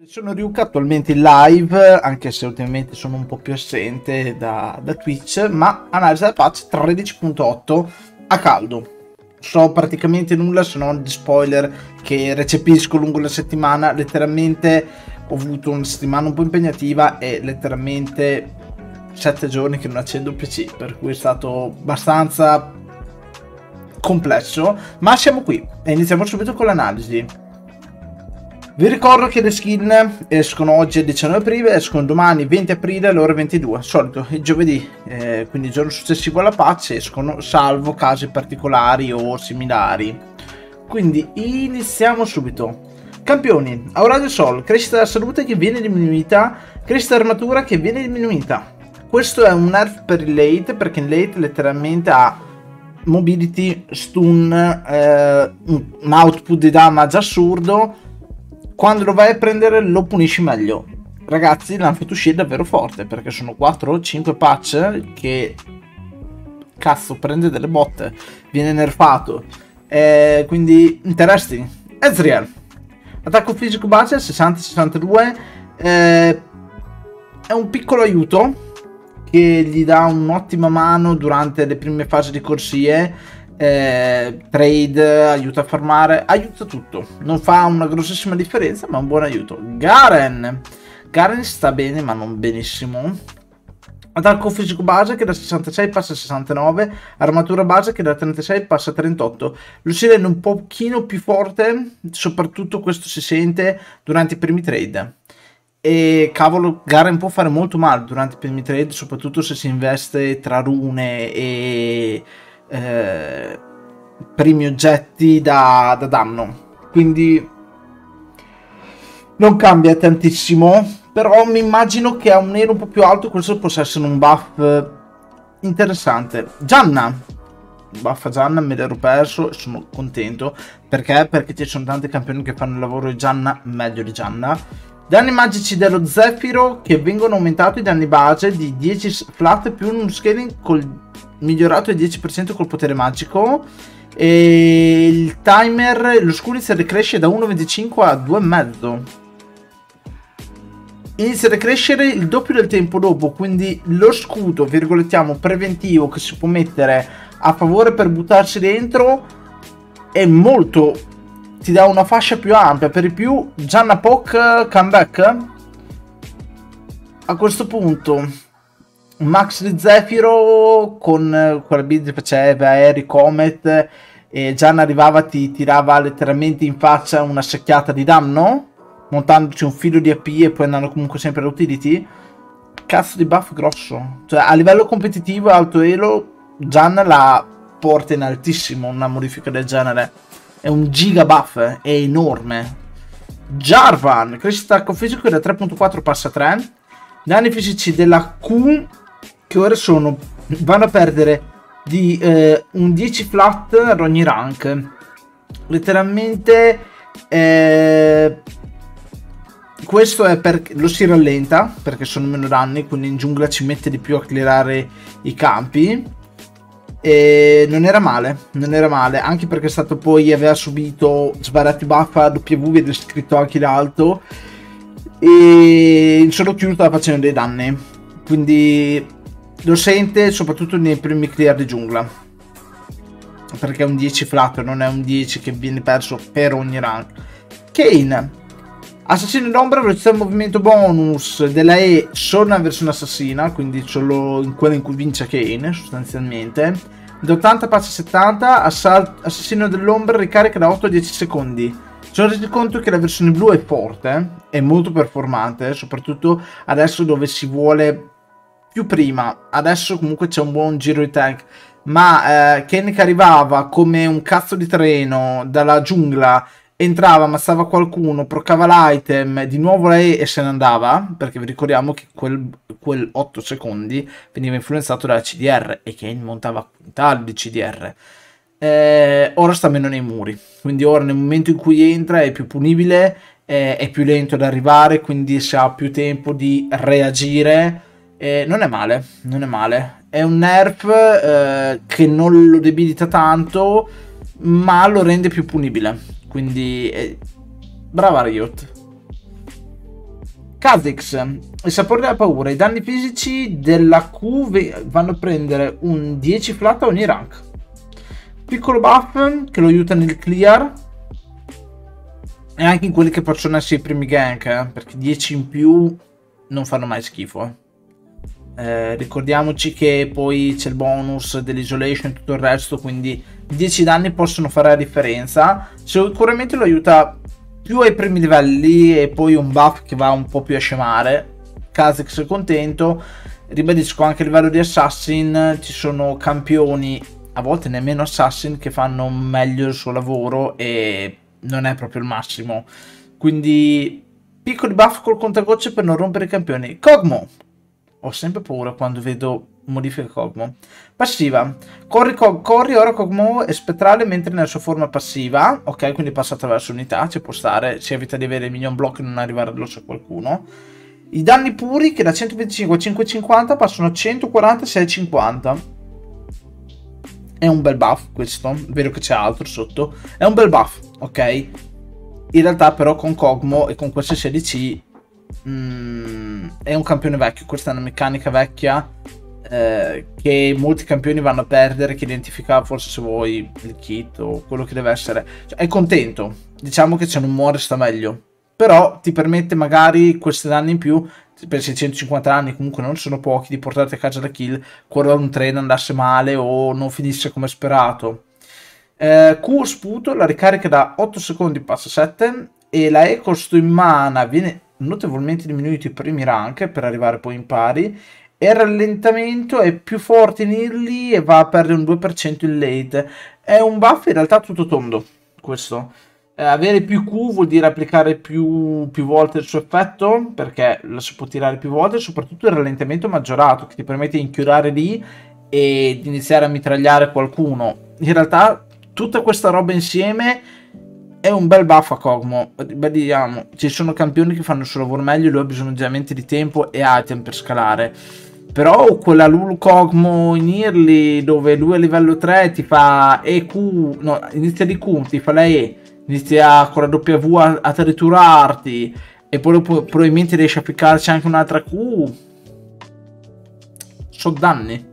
Sono Ryuka, attualmente in live, anche se ultimamente sono un po' più assente da Twitch, ma analisi della patch 13.8 a caldo. So praticamente nulla se non di spoiler che recepisco lungo la settimana. Letteralmente ho avuto una settimana un po' impegnativa e letteralmente 7 giorni che non accendo il PC, per cui è stato abbastanza complesso, ma siamo qui e iniziamo subito con l'analisi. Vi ricordo che le skin escono oggi il 19 aprile, escono domani 20 aprile alle ore 22, solito il giovedì, quindi il giorno successivo alla patch escono, salvo casi particolari o similari. Quindi iniziamo subito. Campioni: Aura del Sol, crescita della salute che viene diminuita, crescita dell'armatura che viene diminuita. Questo è un nerf per il late, perché in late letteralmente ha mobility, stun, un output di damage assurdo. Quando lo vai a prendere lo punisci meglio. Ragazzi, l'hanno fatto uscire davvero forte, perché sono 4 o 5 patch che cazzo prende delle botte, viene nerfato, quindi interesting. Ezreal, attacco fisico base 60-62, è un piccolo aiuto che gli dà un'ottima mano durante le prime fasi di corsie. Trade, aiuta a farmare, aiuta tutto, non fa una grossissima differenza ma un buon aiuto. Garen sta bene ma non benissimo. Attacco fisico base che da 66 passa a 69, armatura base che da 36 passa a 38. Lo si rende un pochino più forte, soprattutto questo si sente durante i primi trade. E cavolo, Garen può fare molto male durante i primi trade, soprattutto se si investe tra rune e primi oggetti da danno, quindi non cambia tantissimo, però mi immagino che a un elo un po' più alto questo possa essere un buff interessante. Janna, buff a Janna me l'ero perso e sono contento, perché ci sono tanti campioni che fanno il lavoro di Janna meglio di Janna. Danni magici dello Zefiro che vengono aumentati, danni base di 10 flat più un scaling migliorato di 10% col potere magico, e il timer, lo scudo decresce da 1,25 a 2,5. Inizia a decrescere il doppio del tempo dopo, quindi lo scudo virgolettiamo preventivo che si può mettere a favore per buttarsi dentro è molto, ti dà una fascia più ampia. Per di più Janna Poke comeback a questo punto. Max di Zefiro con quella build che faceva Aeri Comet e Janna arrivava, ti tirava letteralmente in faccia una secchiata di danno montandoci un filo di AP e poi andando comunque sempre all'utility. Cazzo di buff grosso, cioè a livello competitivo alto elo Janna la porta in altissimo. Una modifica del genere è un giga buff, è enorme. Jarvan, crescita attacco fisico da 3.4 passa a 3, danni fisici della Q che ora vanno a perdere di un 10 flat ad ogni rank. Letteralmente questo è perché lo si rallenta, perché sono meno danni, quindi in giungla ci mette di più a clearare i campi. E non era male, anche perché è stato poi, aveva subito svariati buff a W, vedo scritto anche in alto, e in solo Q stava facendo dei danni, quindi lo sente soprattutto nei primi clear di giungla, perché è un 10 flat, non è un 10 che viene perso per ogni rank. Kayn, assassino d'ombra, velocità di movimento bonus della E solo nella versione assassina, quindi solo in quella in cui vince Kayn sostanzialmente. Da 80 passa a 70, assassino dell'ombra ricarica da 8 a 10 secondi. Sono resi conto che la versione blu è forte, è molto performante, soprattutto adesso dove si vuole più prima. Adesso comunque c'è un buon giro di tank, ma Kayn che arrivava come un cazzo di treno dalla giungla, entrava, ammazzava qualcuno, procava l'item, di nuovo lei e se ne andava, perché vi ricordiamo che quel 8 secondi veniva influenzato dalla CDR e Kayn montava quintali di CDR. Ora sta meno nei muri, quindi ora nel momento in cui entra è più punibile, è più lento ad arrivare, quindi si ha più tempo di reagire. Non è male, è un nerf che non lo debilita tanto ma lo rende più punibile, quindi brava Riot. Kha'Zix, il sapore della paura. I danni fisici della Q vanno a prendere un 10 flat a ogni rank. Piccolo buff che lo aiuta nel clear e anche in quelli che possono essere i primi gank, perché 10 in più non fanno mai schifo. Ricordiamoci che poi c'è il bonus dell'isolation e tutto il resto, quindi 10 danni possono fare la differenza. Sicuramente lo aiuta più ai primi livelli e poi un buff che va un po' più a scemare. Kha'Zix è contento. Ribadisco, anche a livello di assassin ci sono campioni, a volte nemmeno assassin, che fanno meglio il suo lavoro e non è proprio il massimo, quindi piccoli buff col contagocce per non rompere i campioni. Kog'Maw, ho sempre paura quando vedo modifica Kog'Maw. Passiva, corri ora Kog'Maw è spettrale mentre nella sua forma passiva, ok, quindi passa attraverso unità, ci può stare, si evita di avere minion block e non arrivare addosso a qualcuno. I danni puri che da 125 a 550 passano a 140 a 650. È un bel buff questo, vero che c'è altro sotto, è un bel buff, ok? In realtà però con Kog'Maw e con queste 16 è un campione vecchio, questa è una meccanica vecchia che molti campioni vanno a perdere, che identifica forse, se vuoi, il kit o quello che deve essere. Cioè, è contento, diciamo che se non muore sta meglio, però ti permette magari questi danni in più per 650 anni, comunque non sono pochi, di portarti a casa la kill quando un treno andasse male o non finisse come sperato. Q sputo, la ricarica da 8 secondi passa a 7 e la E costo in mana viene notevolmente diminuito i primi rank per arrivare poi in pari, e il rallentamento è più forte in early e va a perdere un 2% in late. È un buff in realtà tutto tondo questo. Avere più Q vuol dire applicare più volte il suo effetto, perché lo si può tirare più volte, e soprattutto il rallentamento maggiorato che ti permette di inchiodare lì e di iniziare a mitragliare qualcuno. In realtà tutta questa roba insieme è un bel buff a Kog'Maw. Vediamo, ci sono campioni che fanno il suo lavoro meglio, lui ha bisogno ovviamente di tempo e item per scalare. Però quella Lulu Kog'Maw in early, dove lui a livello 3 ti fa EQ, no, inizia di Q, ti fa la E, inizia con la W a triturarti e poi probabilmente riesci a piccarci anche un'altra Q. So danni.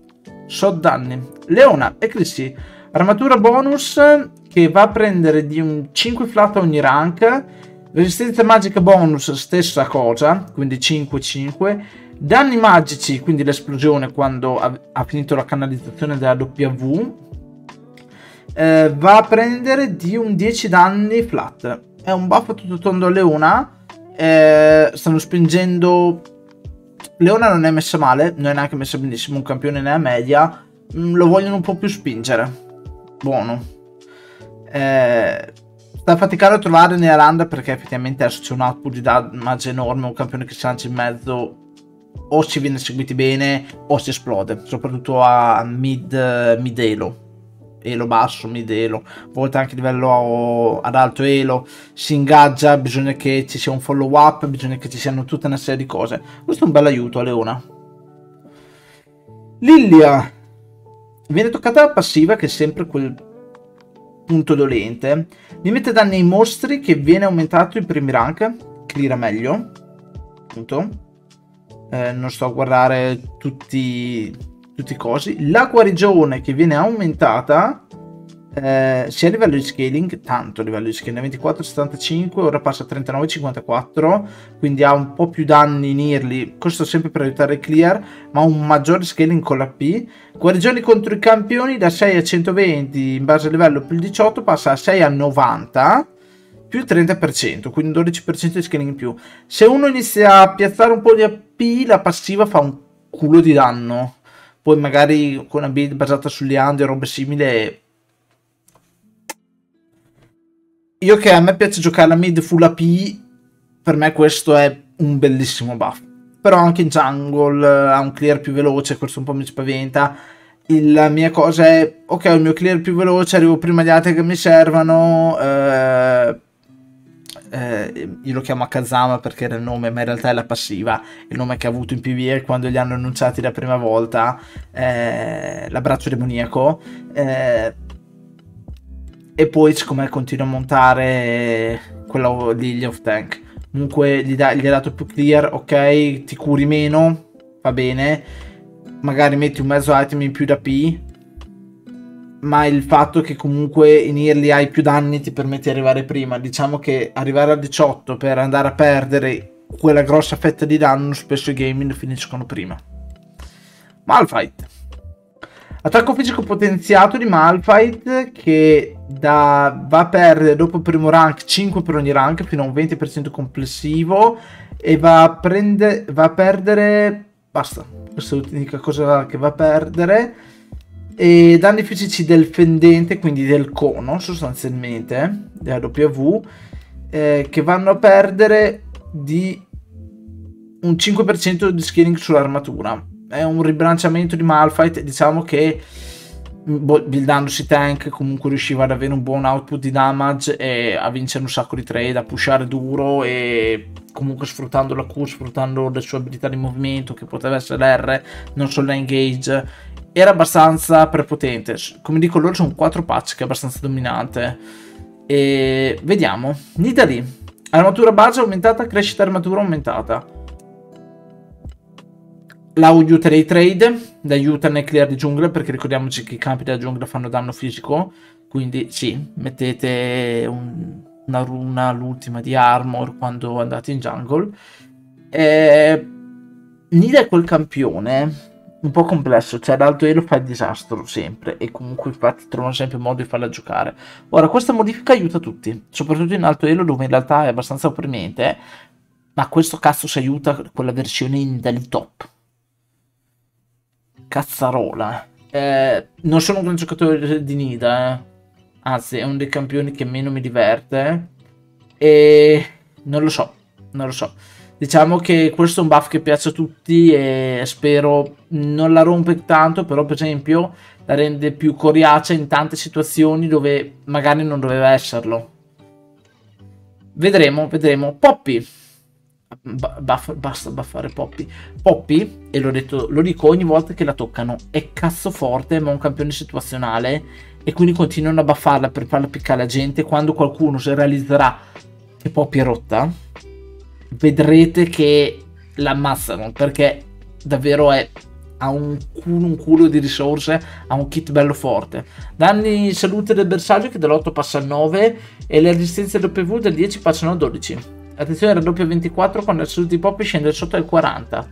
Leona e Chrissy, armatura bonus che va a prendere di un 5 flat a ogni rank, resistenza magica bonus stessa cosa, quindi 5-5, danni magici, quindi l'esplosione quando ha finito la canalizzazione della W, va a prendere di un 10 danni flat. È un buff tutto tondo a Leona. Stanno spingendo. Leona non è messa male, non è neanche messa benissimo, un campione nella media. Lo vogliono un po' più spingere. Buono. Sta faticando a trovare nella landa, perché effettivamente adesso c'è un output di damage enorme, un campione che si lancia in mezzo o si viene seguiti bene o si esplode, soprattutto a mid elo. Elo basso, mid elo, a volte anche a livello ad alto elo, si ingaggia, bisogna che ci sia un follow up, bisogna che ci siano tutta una serie di cose. Questo è un bel aiuto a Leona. Lilia viene toccata la passiva, che è sempre quel punto dolente. Limite danni ai mostri che viene aumentato i primi rank, cleara meglio, appunto. Non sto a guardare tutti i cosi. La guarigione che viene aumentata sia a livello di scaling, tanto a livello di scaling, 24-75, ora passa a 39-54, quindi ha un po' più danni in early, questo sempre per aiutare il clear, ma un maggiore scaling con la P. Guarigioni contro i campioni da 6 a 120 in base al livello più il 18, passa a 6 a 90 più il 30%, quindi 12% di scaling in più. Se uno inizia a piazzare un po' di AP, la passiva fa un culo di danno. Poi magari con una build basata sulle Ande o robe simili. Io, che a me piace giocare la mid full AP, per me questo è un bellissimo buff. Però anche in jungle ha un clear più veloce, questo un po' mi spaventa. La mia cosa è, ok, ho il mio clear più veloce, arrivo prima di altri che mi servono. Io lo chiamo Kazama perché era il nome, ma in realtà è la passiva, il nome che ha avuto in PvE quando li hanno annunciati la prima volta, l'abbraccio demoniaco, e poi siccome continua a montare quello Lily of Tank, comunque gli hai dato più clear, ok, ti curi meno, va bene, magari metti un mezzo item in più da P, ma il fatto che comunque in early hai più danni ti permette di arrivare prima. Diciamo che arrivare a 18 per andare a perdere quella grossa fetta di danno, spesso i gaming finiscono prima. Malphite. Attacco fisico potenziato di Malphite che va a perdere dopo il primo rank 5 per ogni rank fino a un 20% complessivo e va a perdere, basta, questa è l'unica cosa che va a perdere, e danni fisici del fendente, quindi del cono sostanzialmente, della W, che vanno a perdere di un 5% di scaling sull'armatura. È un ribilanciamento di Malphite, diciamo che buildandosi tank comunque riusciva ad avere un buon output di damage e a vincere un sacco di trade, a pushare duro e comunque sfruttando la Q, sfruttando le sue abilità di movimento che poteva essere R, non solo engage, era abbastanza prepotente. Come dico, loro sono 4 patch che è abbastanza dominante. E vediamo. Nidalee, armatura base aumentata, crescita armatura aumentata. La aiuterei trade, la aiuta nel clear di giungla, perché ricordiamoci che i campi della giungla fanno danno fisico, quindi sì, mettete una runa, l'ultima di armor quando andate in jungle. Nida è quel campione un po' complesso, cioè l'alto elo fa il disastro sempre e comunque infatti trovano sempre modo di farla giocare. Ora questa modifica aiuta tutti, soprattutto in alto elo dove in realtà è abbastanza opprimente, ma questo cazzo si aiuta quella versione in del top. Cazzarola. Non sono un gran giocatore di Nida, anzi è uno dei campioni che meno mi diverte e non lo so. Diciamo che questo è un buff che piace a tutti e spero non la rompe tanto, però per esempio la rende più coriacea in tante situazioni dove magari non doveva esserlo. Vedremo. Poppy. Basta buffare Poppy. Poppy, e lo dico ogni volta che la toccano, è cazzo forte, ma è un campione situazionale e quindi continuano a buffarla per farla piccare la gente. Quando qualcuno si realizzerà che Poppy è rotta, vedrete che la ammazzano, perché davvero ha un culo di risorse, ha un kit bello forte. Danni salute del bersaglio che dall'8 passa al 9 e le resistenze W dal 10 passano al 12. Attenzione, raddoppia 24 quando il salute di Poppy scende sotto al 40,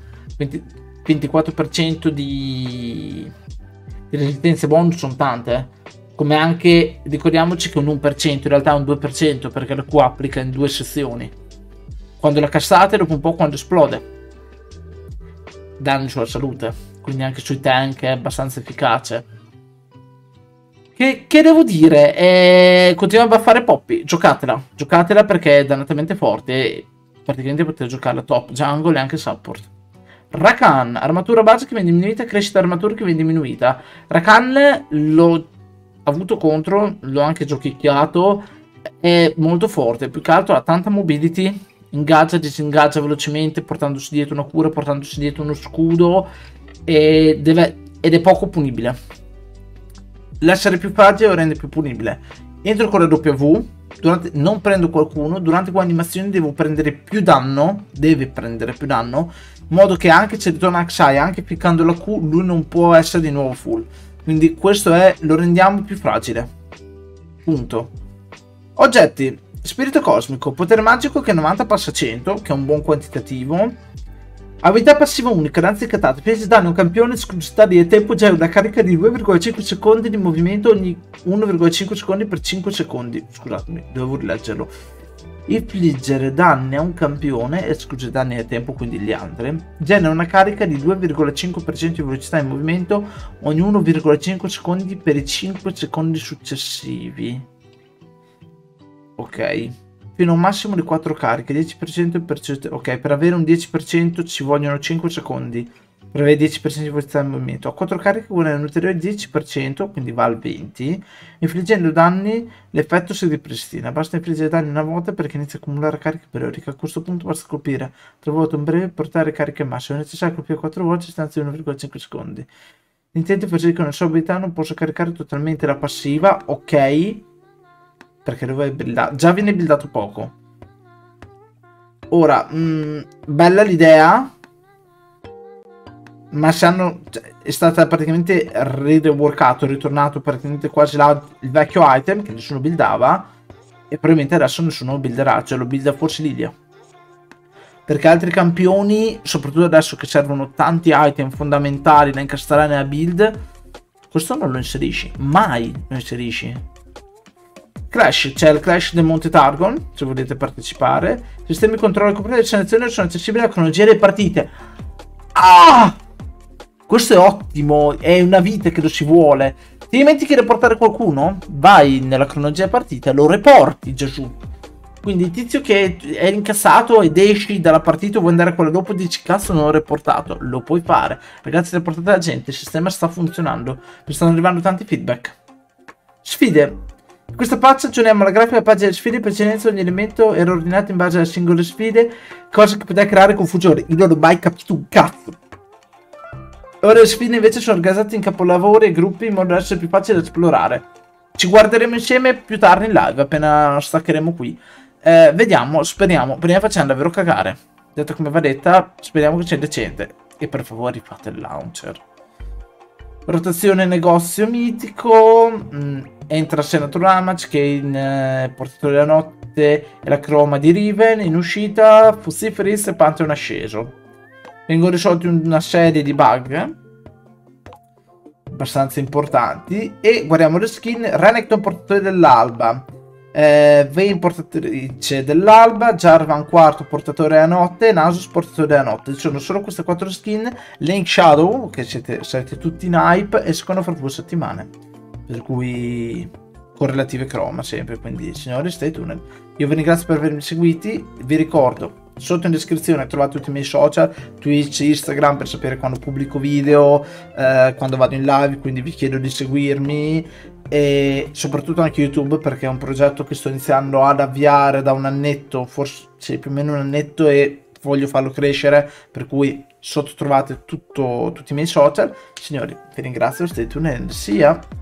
24% di resistenze bonus sono tante, come anche ricordiamoci che un 1% in realtà è un 2% perché la Q applica in 2 sezioni. Quando la cassate, dopo un po' quando esplode, danni sulla salute, quindi anche sui tank è abbastanza efficace. Che devo dire? Continua a buffare Poppy, giocatela perché è dannatamente forte e praticamente potete giocarla top jungle e anche support. Rakan, armatura base che viene diminuita, crescita armatura che viene diminuita. Rakan l'ho avuto contro, l'ho anche giochicchiato, è molto forte, più che altro ha tanta mobility, ingaggia, disingaggia velocemente, portandosi dietro una cura, portandosi dietro uno scudo ed è poco punibile. L'essere più fragile lo rende più punibile. Entro con la W, non prendo qualcuno, durante quell'animazione devo prendere più danno, in modo che anche se ritorna a Xayah, anche piccando la Q, lui non può essere di nuovo full. Quindi questo lo rendiamo più fragile. Punto. Oggetti. Spirito cosmico, potere magico che 90 passa a 100, che è un buon quantitativo. Abilità passiva unica, danza incattata, fece danno a un campione, esclusività di tempo, già una carica di 2,5 secondi di movimento ogni 1,5 secondi per 5 secondi. Scusatemi, devo rileggerlo. Infliggere danni a un campione, esclude danni a tempo, quindi gli altri, genera una carica di 2,5% di velocità in movimento ogni 1,5 secondi per i 5 secondi successivi. Ok. Fino a un massimo di 4 cariche, 10%. Ok, per avere un 10% ci vogliono 5 secondi. Per avere 10% di velocità in movimento. A 4 cariche vuole un ulteriore 10%, quindi va al 20%. Infliggendo danni, l'effetto si ripristina. Basta infliggere danni una volta perché inizia a accumulare cariche periodiche. A questo punto basta colpire 3 volte un breve per portare cariche massime. È necessario colpire 4 volte a distanza di 1,5 secondi. L'intento è che con la sua abilità non posso caricare totalmente la passiva. Ok. Perché dove già viene buildato poco. Ora, bella l'idea, ma se hanno, cioè, è stata praticamente reworkato, ritornato praticamente quasi là il vecchio item che nessuno buildava, e probabilmente adesso nessuno builderà, cioè lo builda forse Lilia. Perché altri campioni, soprattutto adesso che servono tanti item fondamentali da incastrare nella build, questo non lo inserisci, mai lo inserisci. Crash, c'è il Crash del Monte Targon, se volete partecipare. Sistemi di controllo e copertura di selezione sono accessibili alla cronologia delle partite. Ah! Questo è ottimo, è una vita che lo si vuole. Ti dimentichi di reportare qualcuno? Vai nella cronologia delle partite, lo reporti, Gesù. Quindi il tizio che è incassato ed esci dalla partita o vuoi andare a quella dopo dici cazzo non l'ho reportato, lo puoi fare. Ragazzi, reportate la gente, il sistema sta funzionando, mi stanno arrivando tanti feedback. Sfide. In questa patch aggiorniamo la grafica della pagina delle sfide, in precedenza ogni elemento era ordinato in base alle singole sfide, cosa che poteva creare confusione. Io non ho mai capito un cazzo. Ora le sfide invece sono organizzate in capolavori e gruppi in modo da essere più facili da esplorare. Ci guarderemo insieme più tardi in live, appena staccheremo qui. Vediamo, speriamo. Prima facciamo davvero cagare. Detto come va detta, speriamo che sia decente. E per favore rifate il launcher. Rotazione negozio mitico. Entra Senator Ramage che in Portatore della Notte e la croma di Riven. In uscita Fussiferis e Pantheon asceso. Vengono risolti una serie di bug abbastanza importanti. E guardiamo le skin. Renekton Portatore dell'Alba, Vayne Portatrice dell'Alba, Jarvan IV Portatore della Notte e Nasus Portatore della Notte. Ci sono solo queste 4 skin. Link Shadow, che sarete tutti in hype, escono fra 2 settimane, per cui correlative croma sempre. Quindi signori, stay tuned. Io vi ringrazio per avermi seguiti. Vi ricordo, sotto in descrizione trovate tutti i miei social, Twitch, Instagram, per sapere quando pubblico video, quando vado in live, quindi vi chiedo di seguirmi. E soprattutto anche YouTube, perché è un progetto che sto iniziando ad avviare da un annetto, forse più o meno un annetto, e voglio farlo crescere, per cui sotto trovate tutti i miei social. Signori, vi ringrazio, stay tuned, see ya!